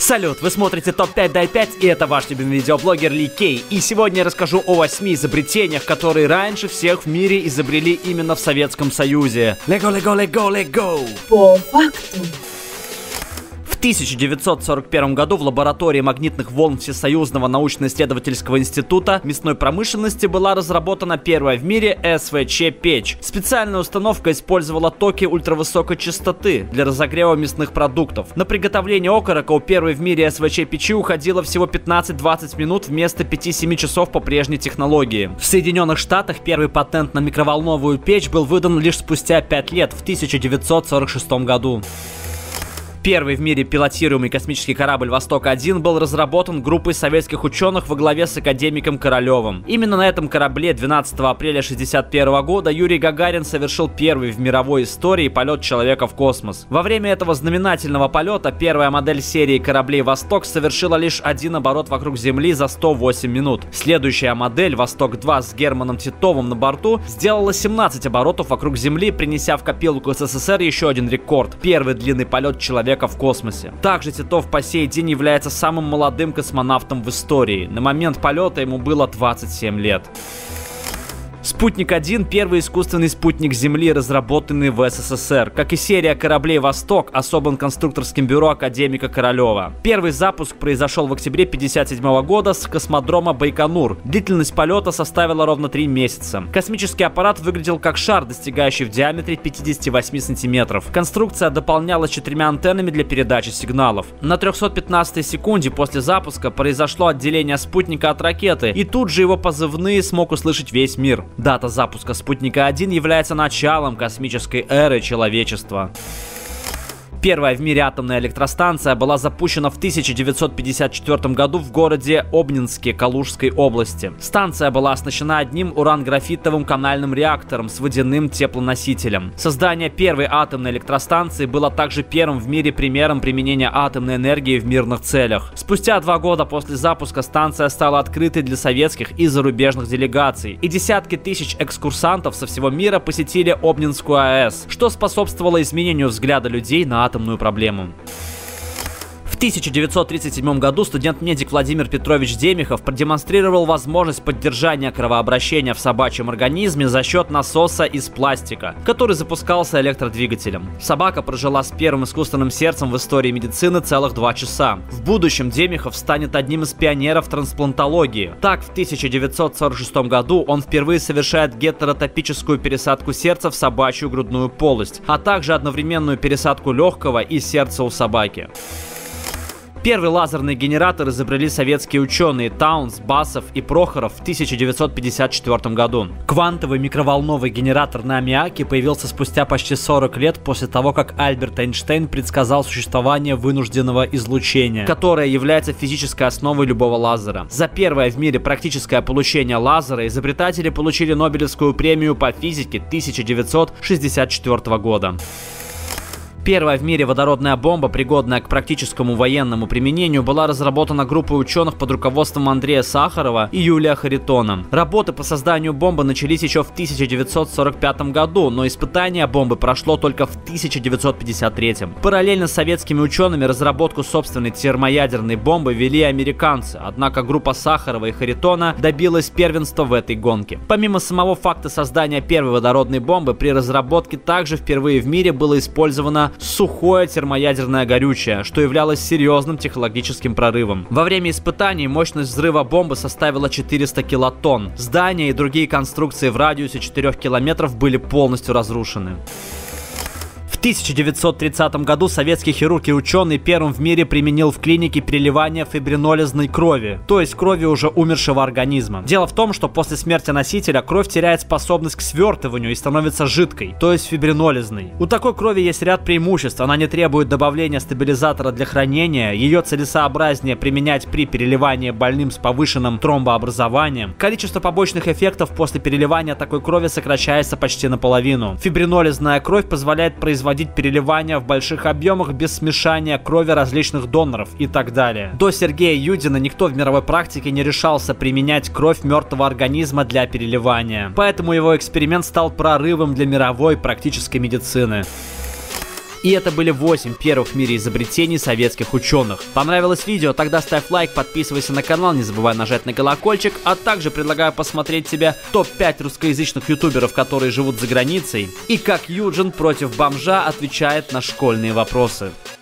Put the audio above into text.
Салют, вы смотрите ТОП-5 Дай 5, и это ваш любимый видеоблогер Ли Кей. И сегодня я расскажу о 8 изобретениях, которые раньше всех в мире изобрели именно в Советском Союзе. Лего, лего, лего, лего! По факту. В 1941 году в лаборатории магнитных волн Всесоюзного научно-исследовательского института мясной промышленности была разработана первая в мире СВЧ-печь. Специальная установка использовала токи ультравысокой частоты для разогрева мясных продуктов. На приготовление окорока у первой в мире СВЧ-печи уходило всего 15-20 минут вместо 5-7 часов по прежней технологии. В Соединенных Штатах первый патент на микроволновую печь был выдан лишь спустя 5 лет, в 1946 году. Первый в мире пилотируемый космический корабль «Восток-1» был разработан группой советских ученых во главе с академиком Королевым. Именно на этом корабле 12 апреля 1961 года Юрий Гагарин совершил первый в мировой истории полет человека в космос. Во время этого знаменательного полета первая модель серии кораблей «Восток» совершила лишь один оборот вокруг Земли за 108 минут. Следующая модель «Восток-2» с Германом Титовым на борту сделала 17 оборотов вокруг Земли, принеся в копилку СССР еще один рекорд – первый длинный полет человека в космосе. Также Титов по сей день является самым молодым космонавтом в истории. На момент полета ему было 27 лет. Спутник-1 – первый искусственный спутник Земли, разработанный в СССР. Как и серия кораблей «Восток», особым конструкторским бюро академика Королева. Первый запуск произошел в октябре 1957 года с космодрома Байконур. Длительность полета составила ровно 3 месяца. Космический аппарат выглядел как шар, достигающий в диаметре 58 сантиметров. Конструкция дополнялась 4 антеннами для передачи сигналов. На 315-й секунде после запуска произошло отделение спутника от ракеты, и тут же его позывные смог услышать весь мир. Дата запуска «Спутника-1» является началом космической эры человечества. Первая в мире атомная электростанция была запущена в 1954 году в городе Обнинске Калужской области. Станция была оснащена одним уран-графитовым канальным реактором с водяным теплоносителем. Создание первой атомной электростанции было также первым в мире примером применения атомной энергии в мирных целях. Спустя 2 года после запуска станция стала открытой для советских и зарубежных делегаций, и десятки тысяч экскурсантов со всего мира посетили Обнинскую АЭС, что способствовало изменению взгляда людей на атомную проблему. В 1937 году студент-медик Владимир Петрович Демихов продемонстрировал возможность поддержания кровообращения в собачьем организме за счет насоса из пластика, который запускался электродвигателем. Собака прожила с первым искусственным сердцем в истории медицины целых 2 часа. В будущем Демихов станет одним из пионеров трансплантологии. Так, в 1946 году он впервые совершает гетеротопическую пересадку сердца в собачью грудную полость, а также одновременную пересадку легкого и сердца у собаки. Первый лазерный генератор изобрели советские ученые Таунс, Басов и Прохоров в 1954 году. Квантовый микроволновый генератор на аммиаке появился спустя почти 40 лет после того, как Альберт Эйнштейн предсказал существование вынужденного излучения, которое является физической основой любого лазера. За первое в мире практическое получение лазера изобретатели получили Нобелевскую премию по физике 1964 года. Первая в мире водородная бомба, пригодная к практическому военному применению, была разработана группой ученых под руководством Андрея Сахарова и Юлия Харитона. Работы по созданию бомбы начались еще в 1945 году, но испытание бомбы прошло только в 1953. Параллельно с советскими учеными разработку собственной термоядерной бомбы вели американцы, однако группа Сахарова и Харитона добилась первенства в этой гонке. Помимо самого факта создания первой водородной бомбы, при разработке также впервые в мире было использовано сухое термоядерное горючее, что являлось серьезным технологическим прорывом. Во время испытаний мощность взрыва бомбы составила 400 килотонн. Здания и другие конструкции в радиусе 4 километров были полностью разрушены. В 1930 году советский хирург и ученый первым в мире применил в клинике переливание фибринолизной крови, то есть крови уже умершего организма. Дело в том, что после смерти носителя кровь теряет способность к свертыванию и становится жидкой, то есть фибринолизной. У такой крови есть ряд преимуществ: она не требует добавления стабилизатора для хранения, ее целесообразнее применять при переливании больным с повышенным тромбообразованием. Количество побочных эффектов после переливания такой крови сокращается почти наполовину. Фибринолизная кровь позволяет производить переливания в больших объемах без смешания крови различных доноров и так далее. До Сергея Юдина никто в мировой практике не решался применять кровь мертвого организма для переливания. Поэтому его эксперимент стал прорывом для мировой практической медицины. И это были 8 первых в мире изобретений советских ученых. Понравилось видео? Тогда ставь лайк, подписывайся на канал, не забывай нажать на колокольчик, а также предлагаю посмотреть тебе топ-5 русскоязычных ютуберов, которые живут за границей, и как Юджин против бомжа отвечает на школьные вопросы.